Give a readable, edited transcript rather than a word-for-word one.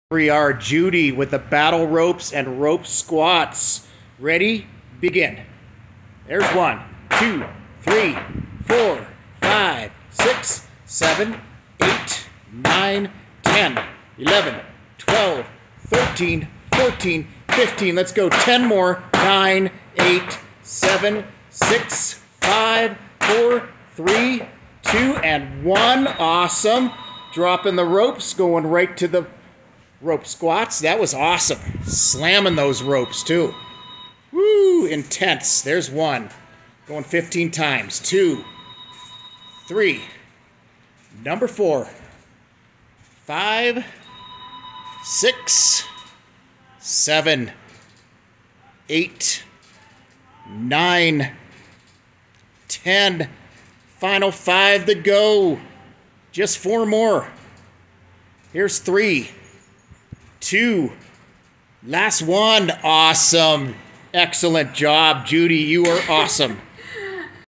We are Judy with the battle ropes and rope squats. Ready? Begin. There's 1, 2, 3, 4, 5, 6, 7, 8, 9, 10, 11, 12, 13, 14, 15. Let's go 10 more. 9, 8, 7, 6, 5, 4, 3, 2, and 1. Awesome. Dropping the ropes, going right to the rope squats. That was awesome. Slamming those ropes too. Woo, intense. There's 1. Going 15 times. 2, 3, number 4, 5, 6, 7, 8, 9, 10. Final 5 to go. Just 4 more. Here's 3, 2, last 1. Awesome. Excellent job, Judy. You are awesome.